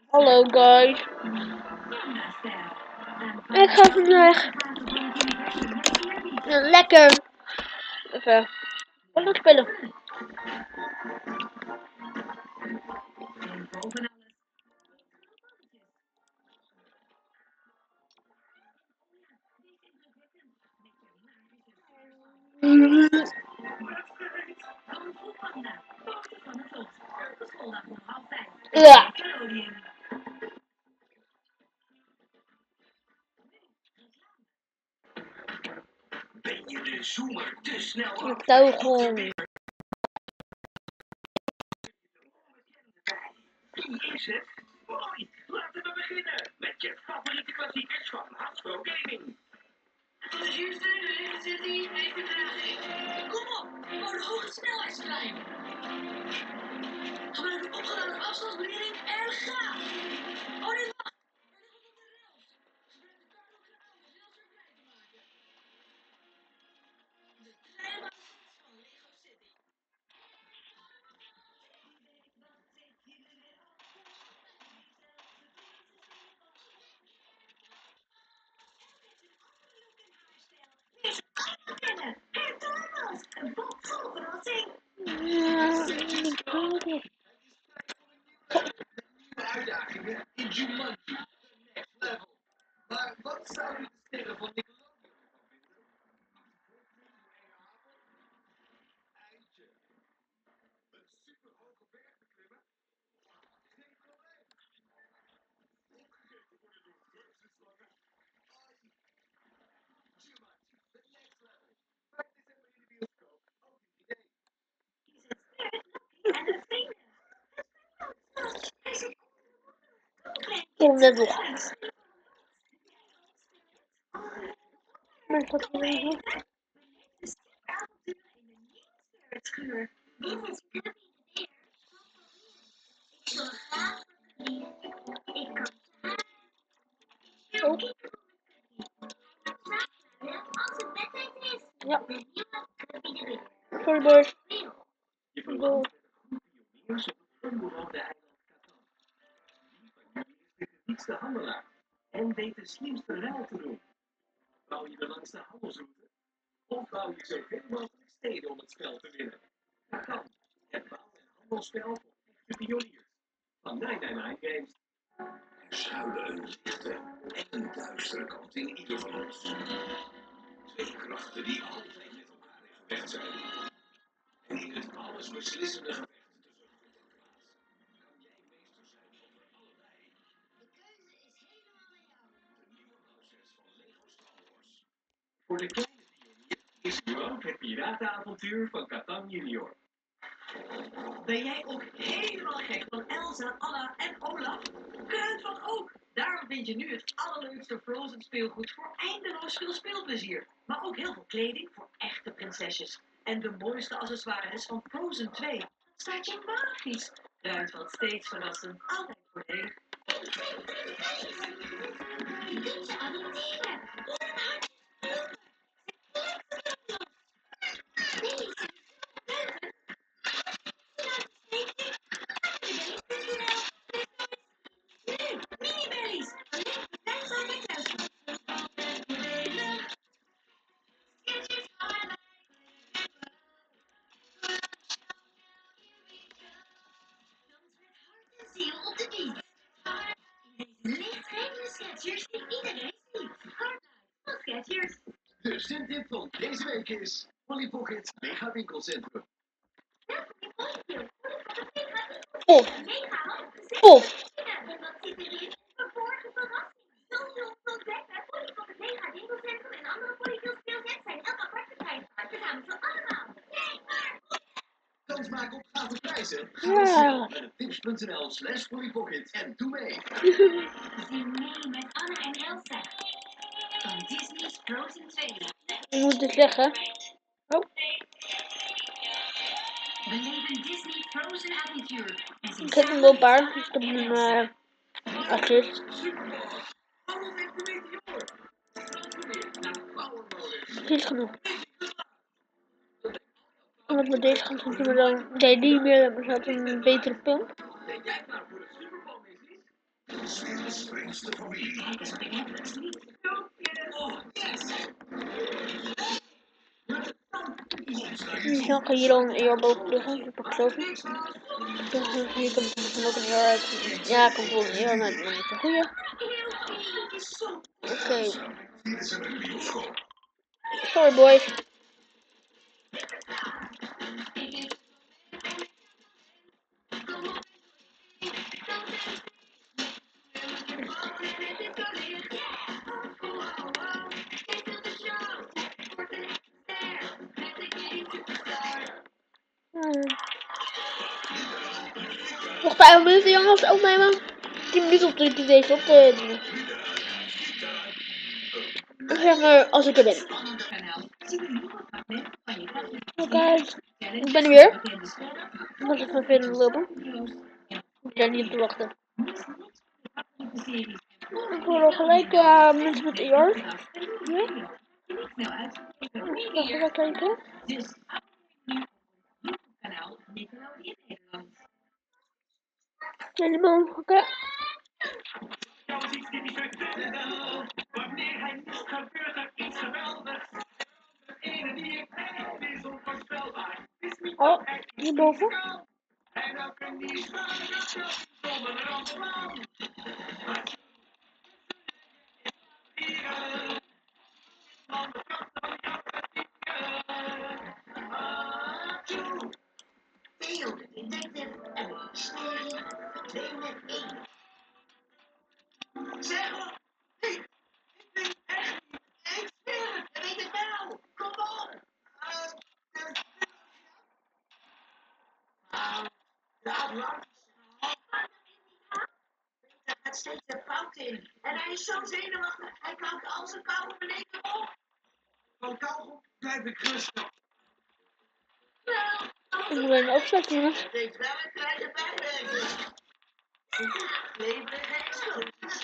Hallo guys. Ik ga vandaag lekker even wat spelen. Ja. Ben je de zoemer te snel af? Teugel. Wie is het? Mooi! Laten we beginnen met je favoriete klassiekers van Hasbro Gaming. Passagiers de City heeft vertraging. Kom op, voor de hoge snelheidstrein. Gebruik de opgeladen afstandsbediening en ga. Oh nee, wacht. Uitdagingen in Jumanji. Next level. Maar wat zou je de sterren van Nickelodeon van vinden? Eindje. Een superhoge berg beklimmen? Geen probleem. Opgegeten worden door reuzenslangen? Ai. Jumanji, the next level. 5 december in de bioscoop. Ook een idee. Kom net nog. Maar wat wil je? Ja. Sorry boys. Je verlangt met een groep pioniers op het onbewoonde eiland Catan. Wie van jullie is de kritiekste handelaar en weet de slimste ruil te doen? Bouw je de langste handelsroute? Of bouw je zoveel mogelijk steden om het spel te winnen? Catan, het bouw- en handelsspel voor echte pioniers. Van 999 Games. Er schuilen een lichte en een duistere kant in ieder van ons. Twee krachten die altijd met elkaar in gevecht zijn. En in het alles beslissende gevecht tussen goed en kwaad kan jij meester zijn over allebei. De keuze is helemaal aan jou. De nieuwe bouwsets van Lego Star Wars. Voor de kleine pionier is nu ook het piratenavontuur van Catan Junior. Ben jij ook helemaal gek van Elsa, Anna en Olaf? Kruid van ook. Daarom vind je nu het allerleukste Frozen speelgoed voor eindeloos veel speelplezier. Maar ook heel veel kleding voor echte prinsesjes. En de mooiste accessoires van Frozen 2. Dat staat je magisch. Kruid valt steeds verrassend. Altijd voordelig. Je kunt ze adopteren. Mini-berries. Daar zijn we thuis. Ziel op de dienst. In deze lichtgevende sketchers die iedereen ziet. Hard van sketchers. De zendtip van deze week is Polly Pocket Mega Winkelcentrum. Of. Of. Wat zit erin? Verborgen verrassing. Zoveel ontdekken. Polly Pocket Mega Winkelcentrum en andere Polyfield speelsets zijn elk apart verkrijgbaar. Verzamel ze allemaal. Nee, maar... Kans maken op gave prijzen? Ga Ja. snel naar tips.nl/polypocket en doe mee. Zing mee met Anna en Elsa. Van Disney's Frozen 2. Je moet het zeggen. Oh. Beleef een Disney Frozen avontuur. En zing Ik heb hem wel een paar. Dus ik heb hem assist. Waarom heeft de meteor? Weer naar Power Mode. Niet genoeg. Omdat met deze gaan doen we dan. Nee, niet meer. Maar ze had een betere pump. Ben jij klaar voor de Super Bowl missies? is weer de strengste familie. Oh, yes! Nu zal ik hier dan een eer boven liggen. Dat pak ik zo. Hier kan ik dan ook een eer uit. Ja, ik kan gewoon een eer uit, maar niet een goeie. Oké. Dit is een bioscoop. Sorry boys. Nog 5 minuten jongens, opnemen. 10 minuten op de deze op te doen. Zeg maar als ik er ben. Oké, ik ben er weer. Ik was even verder lopen. Ik ben niet op te wachten. Ik wil nog gelijk mensen met eer. Ja? Nog gelijk kijken. Helemaal oké. Wanneer hij niet gebeurt er iets geweldigs. De ene die ik heb is onvoorspelbaar. Is niet Oh, hierboven. en dan kan die spelen zonder een ambulance. Theo de detective en een mysterie 2 met 1. Zeg maar, ik weet echt niet. Ik zweer het, je weet het wel. Kom op. De Atlantische. Daar gaat steeds een fout in. En hij is zo zenuwachtig, hij koudt al zijn koude beneden op. Van kauwgom blijf ik rustig. Ik moet een opzetten jongens. Het heeft wel een kleine bijwerking. Leverige explosie.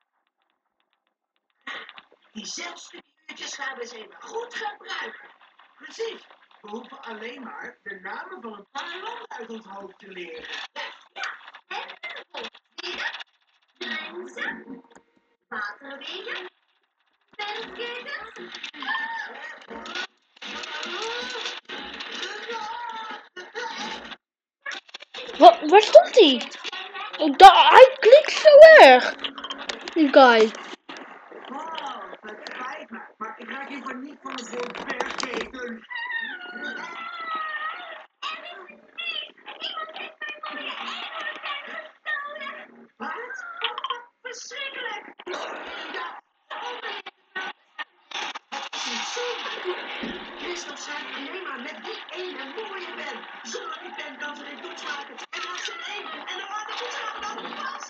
Die zelfstudieuurtjes gaan we eens even goed gebruiken. Precies. We hoeven alleen maar de namen van een paar landen uit ons hoofd te leren. Grenzen, waterwegen, bergketens. Wat, waar stond hij? Hij klinkt zo erg. Die guy. Oh, het spijt me, maar ik raak liever niet van het woord bergketen. Wat? Verschrikkelijk! Ja, Christophe schrijft alleen maar met die ene mooie pen. Zonder die pen kan ze geen toets maken. En als ze een 1 en de andere toets gaat dan pas.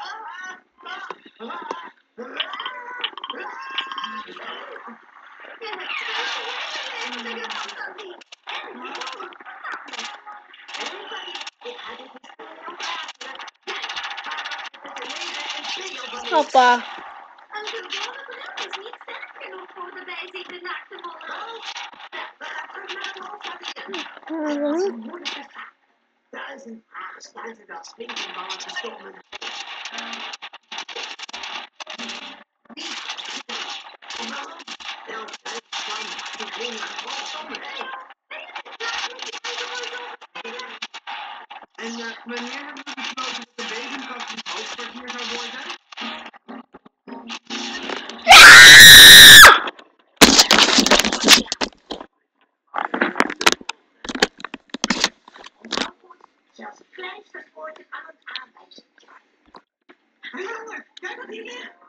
Papa. Een gewone bril is niet sterk genoeg voor de bijziende naakte bollen. We gaan terug naar het hoofdkwartier. Het was een moeilijke zaak. 1000 vragen stuiten dat spinkelballetje stonden. Waarom? Wel, ik ging naar de volgende. En wanneer hebben we besloten dat de bezemkast het hoofdkwartier zou worden? Zelfs het kleinste spoortje kan het aanwijzen. Hé jongen, kijk wat hier ligt.